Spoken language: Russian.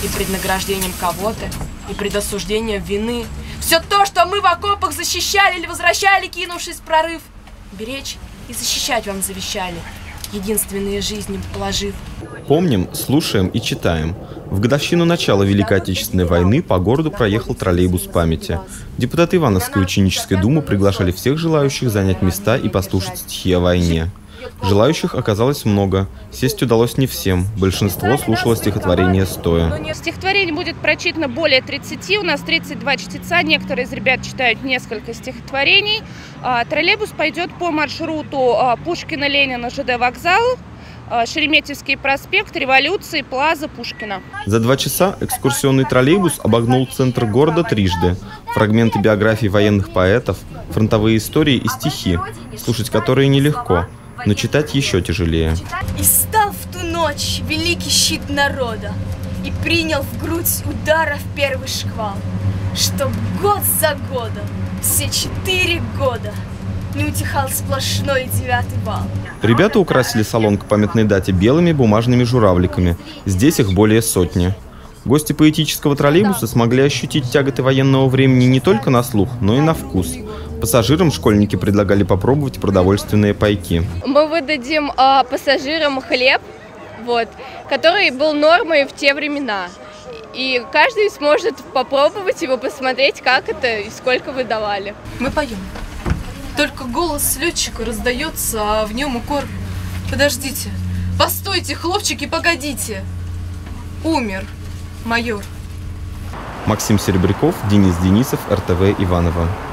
и преднаграждением кого-то, и предосуждением вины. Все то, что мы в окопах защищали или возвращали, кинувшись в прорыв, беречь и защищать вам завещали, единственные жизни положив. Помним, слушаем и читаем. В годовщину начала Великой Отечественной войны по городу проехал троллейбус памяти. Депутаты Ивановской ученической думы приглашали всех желающих занять места и послушать стихи о войне. Желающих оказалось много. Сесть удалось не всем. Большинство слушало стихотворение стоя. Стихотворений будет прочитано более 30. У нас 32 чтеца. Некоторые из ребят читают несколько стихотворений. Троллейбус пойдет по маршруту Пушкина-Ленина, ЖД вокзал, Шереметьевский проспект, Революции, Плаза, Пушкина. За 2 часа экскурсионный троллейбус обогнул центр города трижды. Фрагменты биографий военных поэтов, фронтовые истории и стихи, слушать которые нелегко, но читать еще тяжелее. И стал в ту ночь великий щит народа, и принял в грудь ударов первый шквал, чтоб год за годом, все 4 года, не утихал сплошной 9-й вал. Ребята украсили салон к памятной дате белыми бумажными журавликами. Здесь их более сотни. Гости поэтического троллейбуса смогли ощутить тяготы военного времени не только на слух, но и на вкус. Пассажирам школьники предлагали попробовать продовольственные пайки. Мы выдадим пассажирам хлеб, который был нормой в те времена. И каждый сможет попробовать его, посмотреть, как это и сколько вы давали. Мы поем. Только голос летчика раздается, а в нем укор. Подождите, постойте, хлопчики, погодите. Умер майор. Максим Серебряков, Денис Денисов, РТВ Иваново.